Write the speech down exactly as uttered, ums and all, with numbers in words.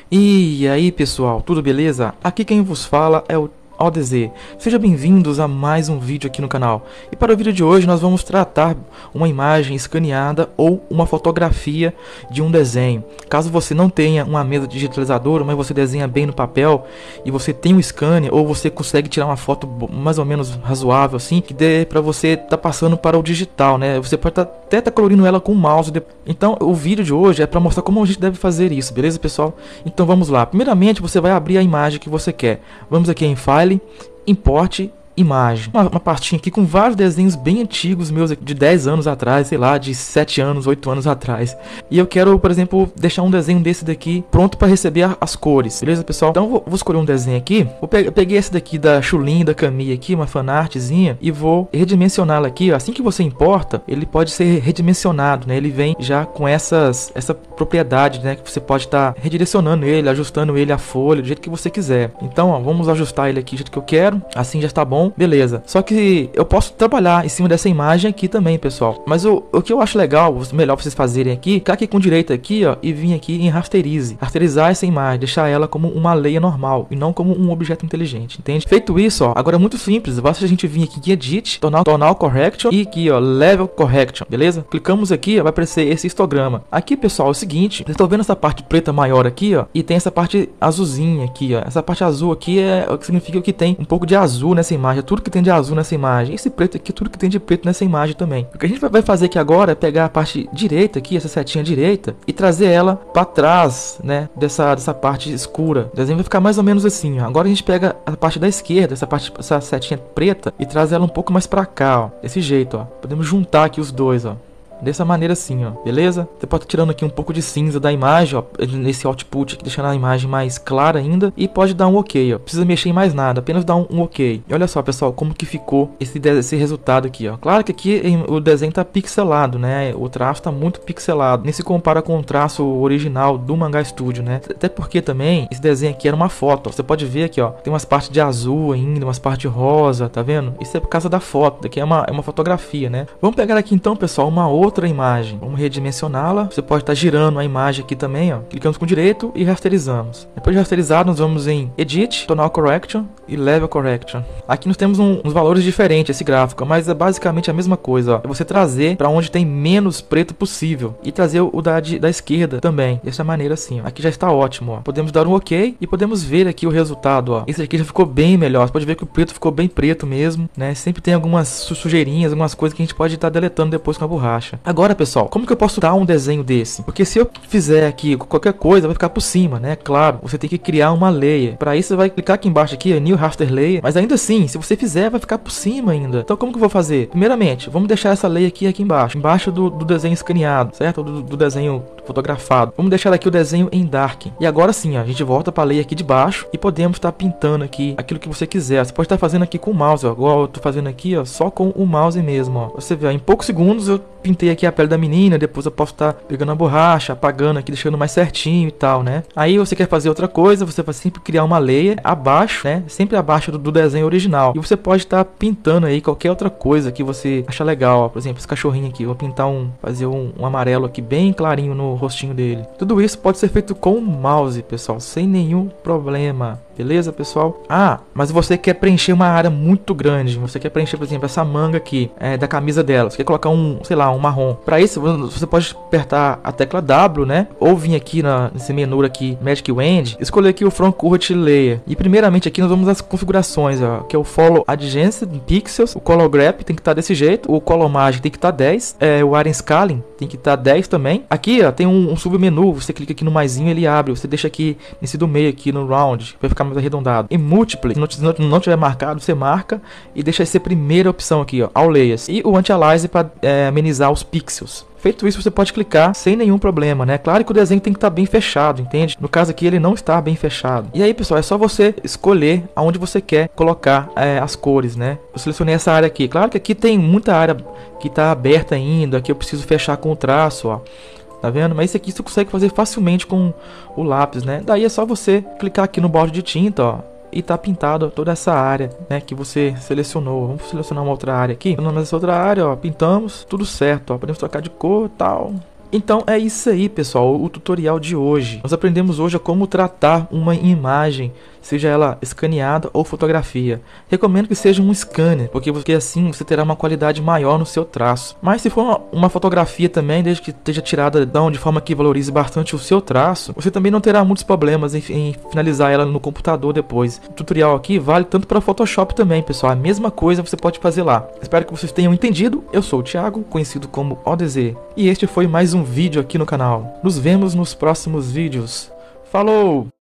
E aí pessoal, tudo beleza? Aqui quem vos fala é o O D Z. Sejam bem-vindos a mais um vídeo aqui no canal. E para o vídeo de hoje nós vamos tratar uma imagem escaneada ou uma fotografia de um desenho. Caso você não tenha uma mesa digitalizadora, mas você desenha bem no papel e você tem um scanner, ou você consegue tirar uma foto mais ou menos razoável assim, que dê para você estar tá passando para o digital, né? Você pode tá, até estar tá colorindo ela com o mouse. Então o vídeo de hoje é para mostrar como a gente deve fazer isso, beleza pessoal? Então vamos lá. Primeiramente você vai abrir a imagem que você quer. Vamos aqui em File, importe imagem, uma, uma pastinha aqui com vários desenhos bem antigos meus, de dez anos atrás, sei lá, de sete anos, oito anos atrás. E eu quero, por exemplo, deixar um desenho desse daqui pronto para receber a, as cores, beleza pessoal? Então vou, vou escolher um desenho aqui. Vou pe eu peguei esse daqui da Chulin, da Camille aqui, uma fanartzinha, e vou redimensioná-la aqui. Assim que você importa, ele pode ser redimensionado, né? Ele vem já com essas essa propriedade, né? Que você pode estar tá redirecionando ele, ajustando ele a folha do jeito que você quiser. Então, ó, vamos ajustar ele aqui do jeito que eu quero. Assim já está bom. Beleza, só que eu posso trabalhar em cima dessa imagem aqui também, pessoal. Mas o, o que eu acho legal, melhor vocês fazerem aqui, ficar aqui com direito aqui, ó, e vir aqui em rasterize, rasterizar essa imagem, deixar ela como uma leia normal e não como um objeto inteligente, entende? Feito isso, ó, agora é muito simples, basta a gente vir aqui em Edit, Tonal, tonal Correction e aqui, ó, Level Correction, beleza? Clicamos aqui, ó, vai aparecer esse histograma. Aqui, pessoal, é o seguinte, vocês estão vendo essa parte preta maior aqui, ó, e tem essa parte azulzinha aqui, ó. Essa parte azul aqui é o que significa que tem um pouco de azul nessa imagem. Tudo que tem de azul nessa imagem, esse preto aqui, tudo que tem de preto nessa imagem também. O que a gente vai fazer aqui agora é pegar a parte direita aqui, essa setinha direita, e trazer ela para trás, né, dessa, dessa parte escura. O desenho vai ficar mais ou menos assim, ó. Agora a gente pega a parte da esquerda, essa parte, essa setinha preta, e traz ela um pouco mais para cá, ó, desse jeito, ó. Podemos juntar aqui os dois, ó. Dessa maneira assim, ó, beleza? Você pode estar tirando aqui um pouco de cinza da imagem, ó, nesse output aqui, deixando a imagem mais clara ainda. E pode dar um ok, ó, não precisa mexer em mais nada, apenas dar um, um ok. E olha só, pessoal, como que ficou esse, esse resultado aqui, ó. Claro que aqui o desenho tá pixelado, né? O traço tá muito pixelado, nem se compara com o traço original do Manga Studio, né? Até porque também esse desenho aqui era uma foto, ó. Você pode ver aqui, ó, tem umas partes de azul ainda, umas partes rosa, tá vendo? Isso é por causa da foto, daqui é uma, é uma fotografia, né? Vamos pegar aqui então, pessoal, uma outra outra imagem. Vamos redimensioná-la. Você pode estar girando a imagem aqui também, ó. Clicamos com direito e rasterizamos. Depois de rasterizar, nós vamos em Edit, Tonal Correction e Level Correction. Aqui nós temos um, uns valores diferentes esse gráfico, mas é basicamente a mesma coisa, ó. É você trazer para onde tem menos preto possível e trazer o da, de, da esquerda também. Dessa maneira assim, ó. Aqui já está ótimo, ó. Podemos dar um ok e podemos ver aqui o resultado, ó. Esse aqui já ficou bem melhor. Você pode ver que o preto ficou bem preto mesmo, né? Sempre tem algumas sujeirinhas, algumas coisas que a gente pode estar deletando depois com a borracha. Agora, pessoal, como que eu posso dar um desenho desse? Porque se eu fizer aqui qualquer coisa, vai ficar por cima, né? Claro, você tem que criar uma layer. Para isso, você vai clicar aqui embaixo aqui, New Raster Layer. Mas ainda assim, se você fizer, vai ficar por cima ainda. Então, como que eu vou fazer? Primeiramente, vamos deixar essa layer aqui, aqui embaixo. Embaixo do, do desenho escaneado, certo? Do, do desenho fotografado. Vamos deixar aqui o desenho em Dark. E agora sim, ó, a gente volta para a layer aqui de baixo e podemos estar pintando aqui aquilo que você quiser. Você pode estar fazendo aqui com o mouse, ó. Igual eu tô fazendo aqui, ó, só com o mouse mesmo, ó. Você vê, ó, em poucos segundos eu pintei aqui a pele da menina, depois eu posso estar pegando a borracha, apagando aqui, deixando mais certinho e tal, né? Aí você quer fazer outra coisa, você vai sempre criar uma layer abaixo, né? Sempre abaixo do, do desenho original. E você pode estar pintando aí qualquer outra coisa que você achar legal, ó. Por exemplo, esse cachorrinho aqui, eu vou pintar um, fazer um, um amarelo aqui bem clarinho no rostinho dele. Tudo isso pode ser feito com o mouse, pessoal, sem nenhum problema. Beleza, pessoal? Ah, mas você quer preencher uma área muito grande. Você quer preencher, por exemplo, essa manga aqui, é, da camisa dela. Você quer colocar um, sei lá, um marrom. Para isso, você pode apertar a tecla W, né? Ou vir aqui na, nesse menu aqui, Magic Wand, escolher aqui o From Current Layer. E primeiramente aqui nós vamos às configurações, ó, que é o Follow Adjacent Pixels. O Color Grap tem que estar desse jeito. O Color Margin tem que estar dez. É, o Area Scaling tem que estar dez também. Aqui, ó, tem um, um submenu. Você clica aqui no maisinho, ele abre. Você deixa aqui nesse do meio aqui no Round, vai ficar mais arredondado. Em Multiply, se não, não tiver marcado, você marca e deixa essa primeira opção aqui, ó, All Layers. E o Anti-Aliase para é, amenizar os pixels. Feito isso, você pode clicar sem nenhum problema, né? Claro que o desenho tem que estar bem fechado, entende? No caso aqui, ele não está bem fechado. E aí, pessoal, é só você escolher aonde você quer colocar é, as cores, né? Eu selecionei essa área aqui. Claro que aqui tem muita área que está aberta ainda, aqui eu preciso fechar com o traço, ó. Tá vendo? Mas isso aqui você consegue fazer facilmente com o lápis, né? Daí é só você clicar aqui no balde de tinta, ó, e tá pintado toda essa área, né, que você selecionou. Vamos selecionar uma outra área aqui. Nessa outra área, ó, pintamos, tudo certo, ó. Podemos trocar de cor e tal. Então é isso aí, pessoal, o tutorial de hoje. Nós aprendemos hoje a como tratar uma imagem, seja ela escaneada ou fotografia. Recomendo que seja um scanner, porque, porque assim você terá uma qualidade maior no seu traço. Mas se for uma, uma fotografia também, desde que esteja tirada de forma que valorize bastante o seu traço, você também não terá muitos problemas em, em finalizar ela no computador depois. O tutorial aqui vale tanto para Photoshop também, pessoal. A mesma coisa você pode fazer lá. Espero que vocês tenham entendido. Eu sou o Thiago, conhecido como O D Z, e este foi mais um vídeo aqui no canal. Nos vemos nos próximos vídeos. Falou!